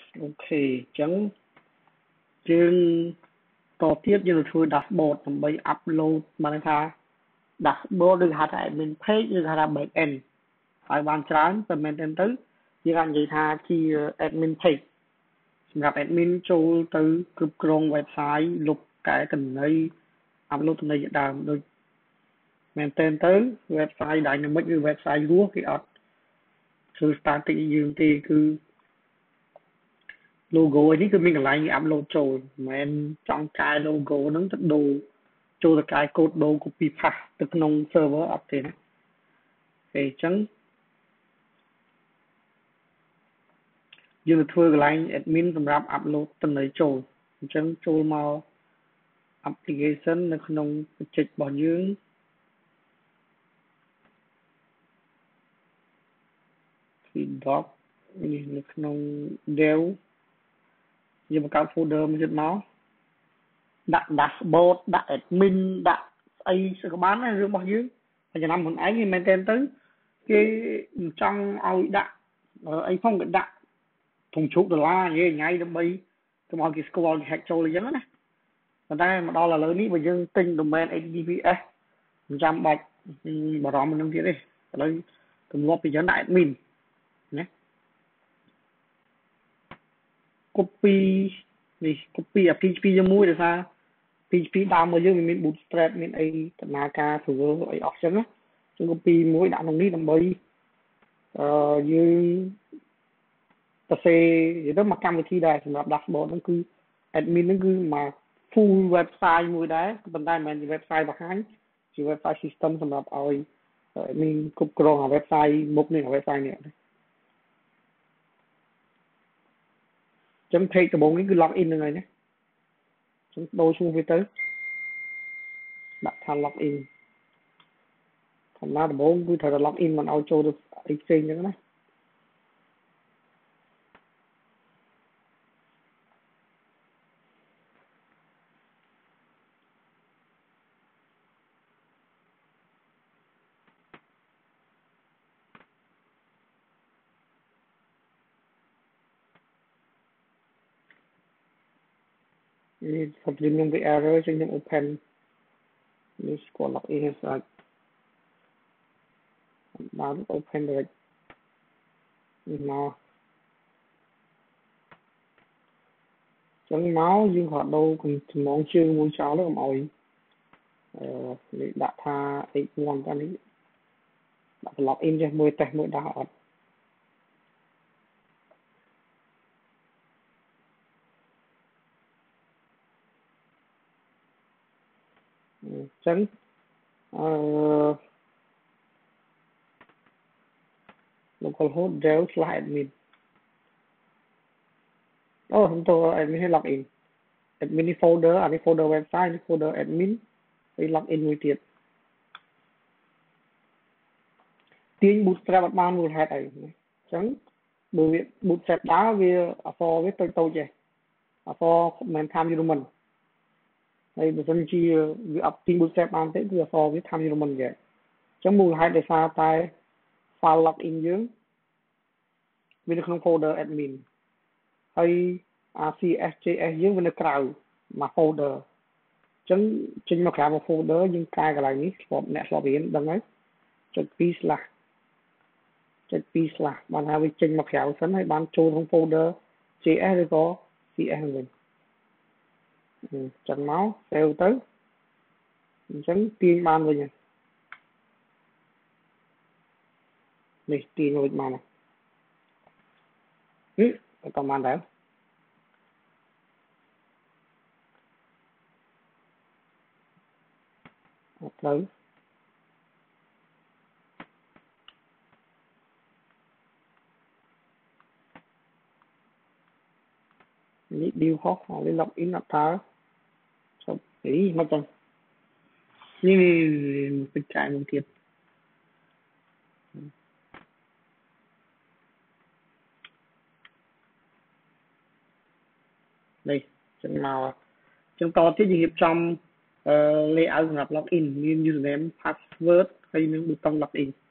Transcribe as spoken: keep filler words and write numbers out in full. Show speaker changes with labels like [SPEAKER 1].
[SPEAKER 1] ok chẳng chương to tiếp như là thôi dashboard làm bay upload mà này tha dashboard được hạt admin page được hạt back end phải bàn trán và maintain tới như anh vậy tha chi admin page សម្រាប់ admin ចូលទៅគ្រប់គ្រង website លុបកែតំណែង upload តំណែងដើមដូច maintain ទៅ website dynamic ឬ website រស់គេអត់ធ្វើ static យើងទេគឺ logo នេះគឺមានកន្លែង upload ចូលមិនមែនចង់កែ logo ហ្នឹងទៅដូរចូលទៅកែ code ដូរ copy paste ទៅក្នុង server អត់ទេណាអញ្ចឹងយើងធ្វើកន្លែង admin សម្រាប់ upload តំណែងចូលអញ្ចឹងចូលមក application នៅក្នុង project របស់យើងគឺ doc នេះនៅក្នុង dev យើងបង្កើត folder មួយទៀតមកដាក់ dashboard ដាក់ admin ដាក់ស្អីក៏បានដែររឿងរបស់យើងហើយចំណាំខ្លួនឯងគេ maintain ទៅគេមិនចង់ឲ្យដាក់អីផងក៏ដាក់ធំជ្រូកដុល្លារនិយាយថ្ងៃដើម្បីកុំឲ្យគេស្គាល់គេ hack ចូលអញ្ចឹងណាប៉ុន្តែមកដល់ឥឡូវនេះបើយើងទិញ domain H T T P S មិនចាំបាច់បារម្ភនឹងទៀតទេឥឡូវទម្លាប់ពីចឹងដាក់ admin ណា copy នេះ copy អា PHP ជាមួយដោយសារ PHP ដើមរបស់យើងវាមាន bootstrap មានអីដំណើរការ server អីអស់ចឹងណាចឹង copy មួយដាក់ក្នុងនេះដើម្បីអឺយើងទៅសេនិយាយទៅមកកម្មវិធីដែរសម្រាប់ dashboard ហ្នឹងគឺ admin ហ្នឹងគឺមក full website មួយដែរប៉ុន្តែមិនមែនជា website បង្ហាញជា website system សម្រាប់ឲ្យ admin គ្រប់គ្រងអា website មុខនេះ website នេះចឹង page ដំបូងនេះគឺ log in ហ្នឹងហើយណាចឹងដូរឈ្មោះវាទៅដាក់ថា log in ធម្មតាដំបូងគឺត្រូវតែ log in មិនឲ្យចូលទៅអីផ្សេងចឹងណានេះខ្ញុំខ្ញុំវា error ចឹងខ្ញុំ open នេះស្គាល់ log in ស្អាតបាន open direct នេះមកចឹងមកយើងក៏ដូរចំណងជើងមួយចោលទៅកុំឲ្យអឺនេះដាក់ថា H one តានេះដាក់ log in ចេះមួយតេស្តមួយដាក់អត់ចឹងអឺ localhost dev slash admin អូខ្ញុំទៅ admin ឲ្យ log in admin នេះ folder អានេះ folder website នេះ folder admin ហើយ log in មួយទៀតទាញ bootstrap អត់បានមូលហេតុអីអញ្ចឹងបើវា bootstrap ដើរវាអក្សរវាតូចតូចទេអក្សរមិន Times New Roman ហើយបើមិនជាវាអត់ទាញ bootstrap បានទេគឺអក្សរវា Times New Roman ទេអញ្ចឹងមូលហេតុដោយសារតែ file login យើងវានៅក្នុង folder admin ហើយ R C S J S យើងវានៅក្រៅមួយ folder អញ្ចឹងចេញមកក្រៅមួយ folder យើងកែកន្លែងនេះស្បអ្នកស្បរៀនដឹងហើយចុចពីរ slash ចុចពីរ slash បានហើយវាចេញមកក្រៅសិនហើយបានចូលក្នុង folder J S ឬក៏ C S វិញអញ្ចឹងមក save ទៅអញ្ចឹងទាញបានវិញនេះទាញរួចបានហើយក៏បានដែរអត់ត្រូវនេះ deal ហោះហើយ log in អត់តើចុះអីមកចឹងនេះពិចារណាទៀតនេះចឹងមកចឹងតទៀតយើងរៀបចំអឺ layout សម្រាប់ login មាន username password ហើយនឹងប៊ូតុង login